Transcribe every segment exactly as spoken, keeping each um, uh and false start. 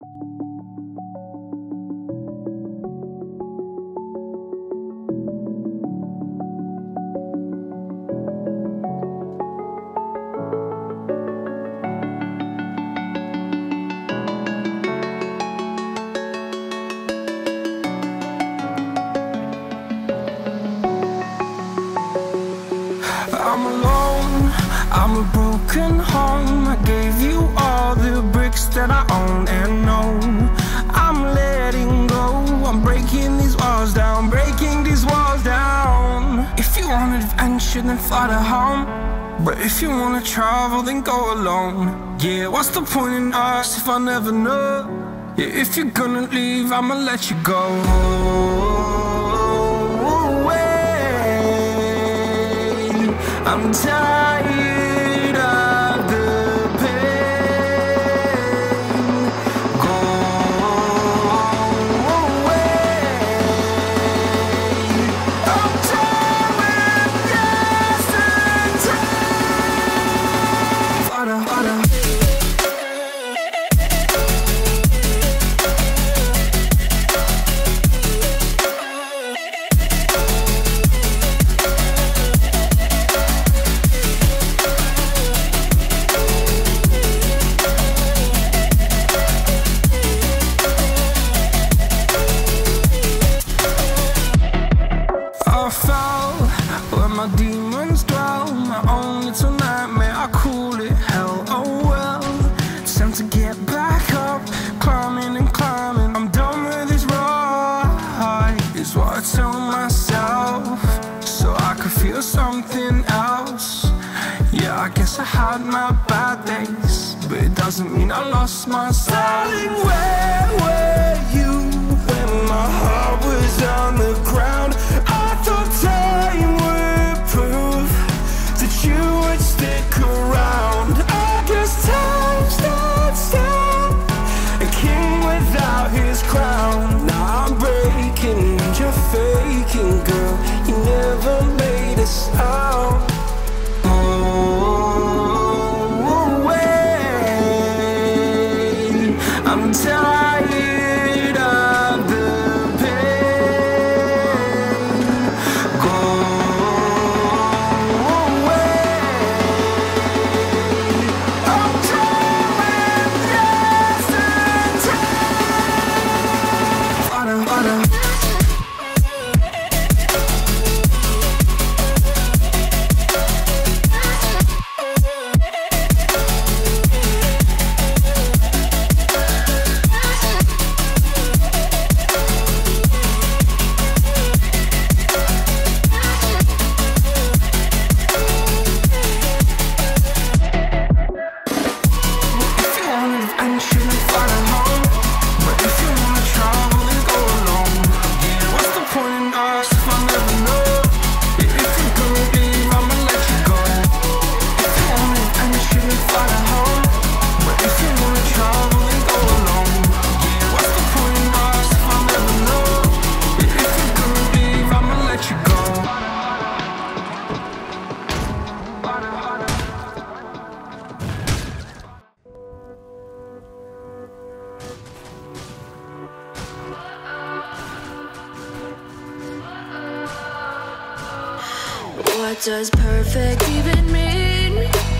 I'm alone, I'm a broken home. I gave you all the bricks that I own and know. I'm letting go, I'm breaking these walls down, breaking these walls down. If you want adventure, then fly to home. But if you wanna travel, then go alone. Yeah, what's the point in us if I never know? Yeah, if you're gonna leave, I'ma let you go. I'm tired of the pain. Go away. I'm tired with yesterday. Harder, harder. Where my demons dwell, my own little nightmare, I call it hell. Oh well, it's time to get back up, climbing and climbing. I'm done with this ride, is what I tell myself, so I could feel something else. Yeah, I guess I had my bad days, but it doesn't mean I lost my style. Darling, where were you when my heart was on the ground? I thought time would prove that you would stick around. I guess time stands still, a king without his crown. Now I'm breaking and you're faking, girl. You never made a sound. Oh, wait, I'm tired of the pain. Go away. I'm tired with yesterday. Harder, harder. What does perfect even mean?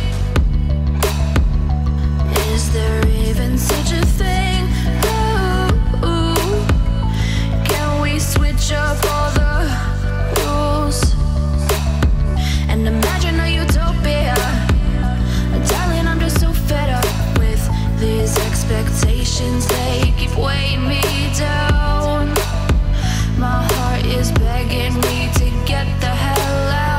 Is there even such a thing? Ooh, can we switch up all the rules and imagine a utopia? Darling, I'm just so fed up with these expectations. They keep weighing me down. My heart is begging me to get the hell out.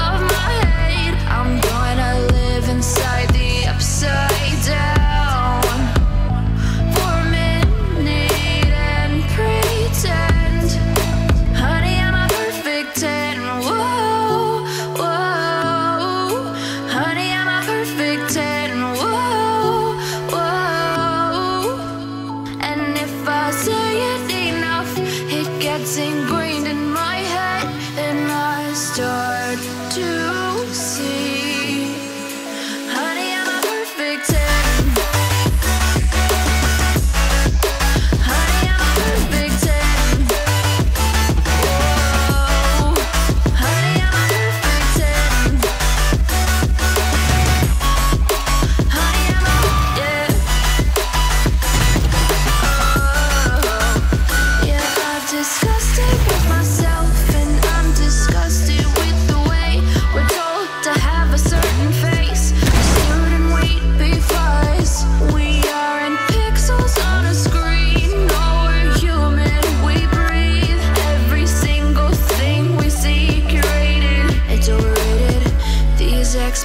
I'm gonna live inside the upside down for a minute and pretend, honey, I'm a perfect ten. Whoa, whoa, honey, I'm a perfect ten. Whoa, whoa, and if I say it enough, it gets ingrained in my head, and I start to see. Honey, I'm a perfect ten.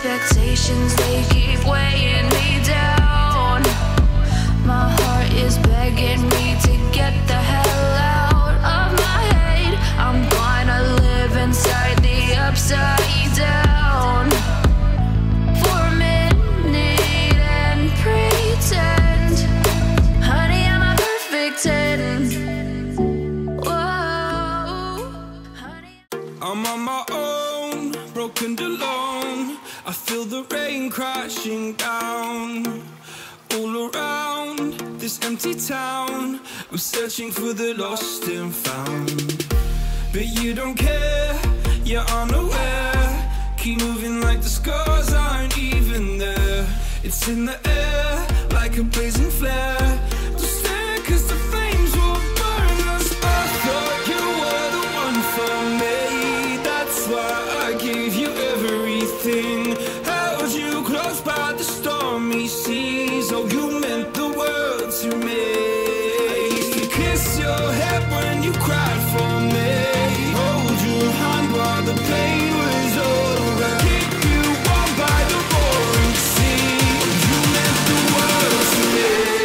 expectations, they keep weighing me down. My heart is begging me to get the hell out of my head. I'm gonna live inside the upside down for a minute and pretend, honey, I'm a perfect ten. Whoa, honey. I'm on my own, broken and alone. I feel the rain crashing down all around this empty town. I'm searching for the lost and found, but you don't care, you're unaware. Keep moving like the scars aren't even there. It's in the air like a blazing flare. Don't stare cause the flames will burn us. I thought you were the one for me, that's why I gave you everything. Held you close by the stormy seas. Oh, you meant the world to me. I used to kiss your head when you cried for me, hold your hand while the pain was over, keep you warm by the roaring sea. You meant the world to me.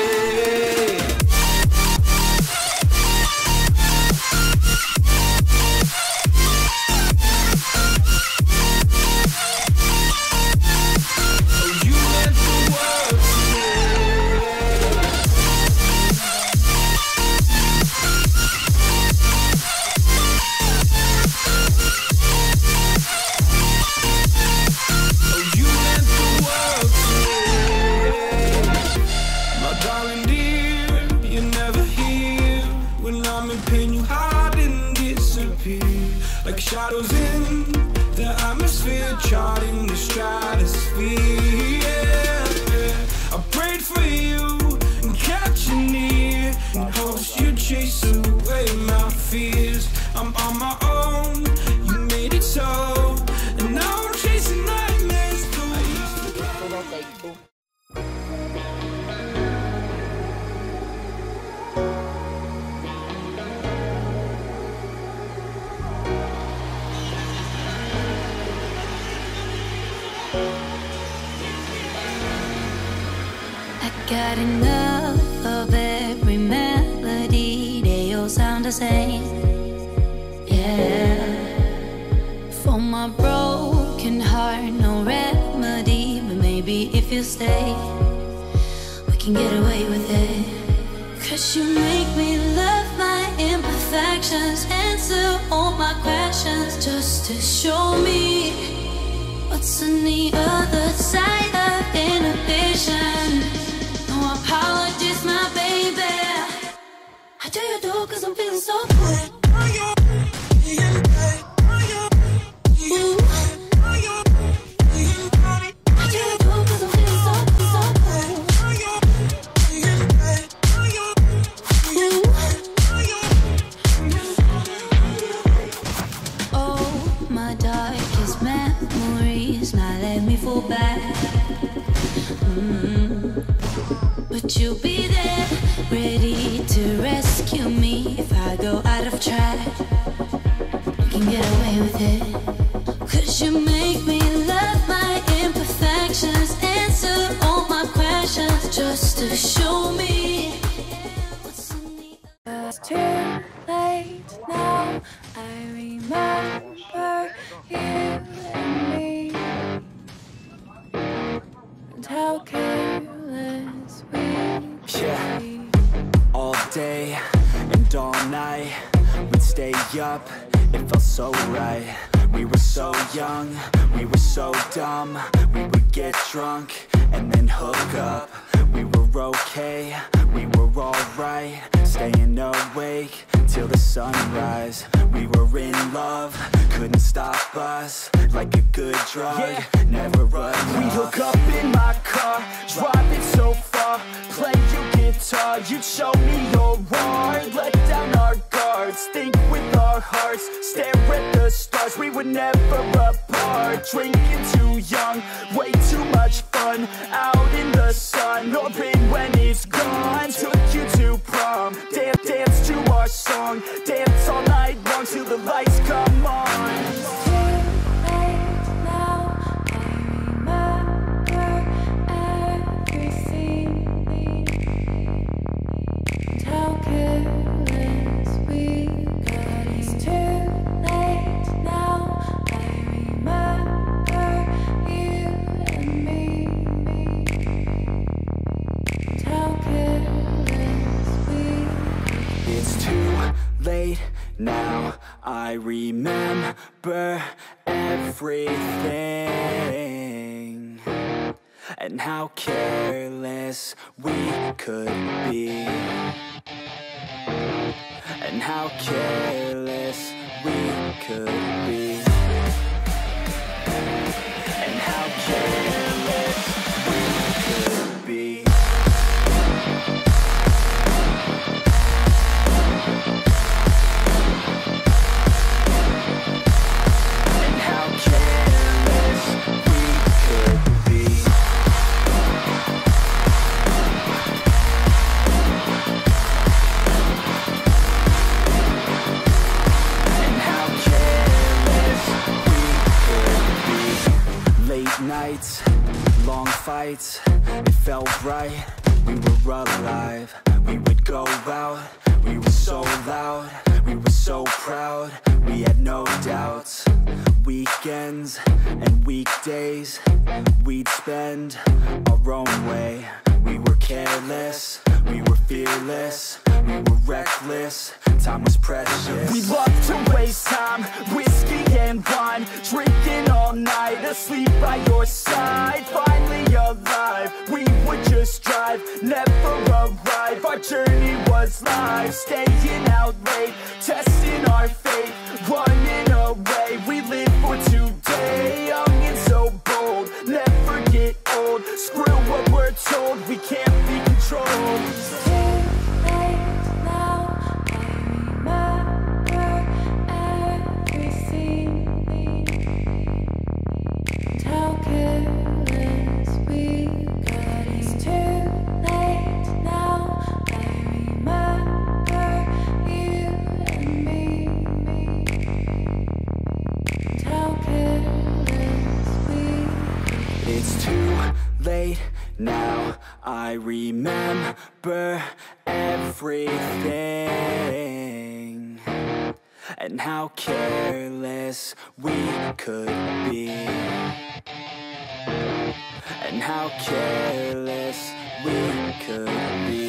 Like shadows in the atmosphere, charting the stratosphere. Yeah, yeah. I prayed for you and kept you near, in hopes you'd chase away my fears. I'm on my own, you made it so, and now I'm chasing nightmares too. Got enough of every melody, they all sound the same. Yeah, for my broken heart, no remedy. But maybe if you stay, we can get away with it. Cause you make me love my imperfections, answer all my questions, just to show me what's on the other side of inhibition. No apologies, my baby. I tell you do cause I'm feeling so good. Ooh. I tell you do cause I'm feeling so good, so good. Ooh. Oh, my darkest memories, now let me fall back. Mm-hmm. But you'll be there, ready to rescue me if I go out of track. You can get away with it. Cause you make me love my imperfections, answer all my questions, just to show me what's in the other. It's too late now, I remember you and me, and how careless we yeah, all day and all night we'd stay up, it felt so right. We were so young, we were so dumb. We would get drunk and then hook up. We were okay, we were alright, staying awake till the sunrise. We were in love, couldn't stop us, like a good drug, yeah. Never enough. We hook up in my car, driving so far, play you guitar, you'd show me your art, let down our guards, think with our hearts, stare at the stars. We were never apart, drinking too young, way too much fun, out in the sun, no pain when it's gone. Took you to prom, dance, dance to our song, dance all night long till the lights come on. It's too late now, I remember late now, I remember everything, and how careless we could be, and how careless we could be, and how careless we could be. Nights, long fights, it felt right, we were alive. We would go out, we were so loud, we were so proud, we had no doubts. Weekends and weekdays, we'd spend our own way. We were careless, we were fearless, we were reckless, time was precious. We loved to waste time, whiskey and wine, drinking all night, asleep by your side. Finally alive, we would just drive, never arrive. Our journey was live, staying out late, testing our fate, running away. We live for today, young and so bold, never get old. Screw what we're told, we can't be controlled. It's too late now, I remember everything, and how careless we could be, and how careless we could be.